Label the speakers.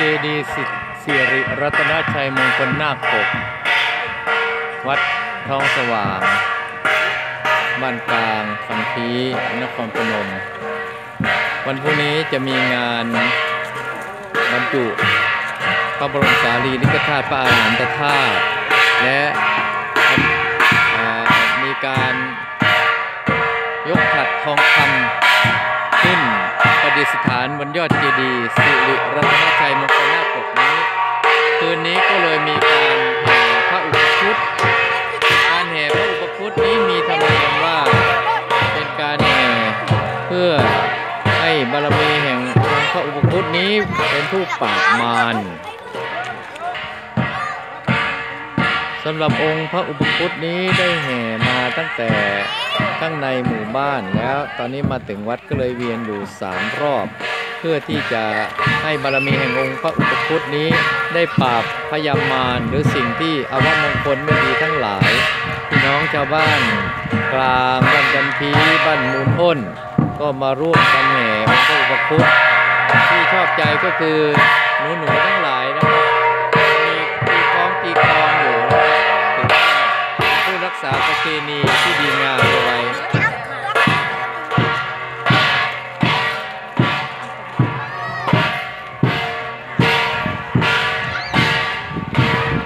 Speaker 1: ดีย์สิริรัตนชัยมงคลนาคปกวัดท้องสว่างบ้านกลางคำพีนครพนมวันพรุ่งนี้จะมีงานบรรจุพระบรมสารีริกธาตุพระอรหันตธาตุและมีการยกฉัตรทองคำขึ้นประดิษฐานบนยอดเจดีย์สิริรัตนชัยมงคลนาคปกนี้คืนนี้ก็เลยมีการแห่พระอุปคุตการแห่พระอุปคุตนี้มีธรรมเนียมว่าเป็นการแห่เพื่อให้บารมีแห่งองค์พระอุปคุตนี้เป็นผู้ปราบมารสำหรับองค์พระอุปคุตนี้ได้แห่มาตั้งแต่ข้างในหมู่บ้านแล้วตอนนี้มาถึงวัดก็เลยเวียนอยู่3 รอบเพื่อที่จะให้บารมีแห่งองค์พระอุปคุตนี้ได้ปราบพยามารหรือสิ่งที่อวมงคลไม่ดีทั้งหลายพี่น้องชาวบ้านกลางบ้านจันทีบ้านมูลอ้นก็มาร่วมกันแห่องค์พระอุปคุตที่ชอบใจก็คือหนูทั้งหลายนะครับมีตีกลองอยู่ถือว่าผู้รักษาประเพณีที่ดีงาม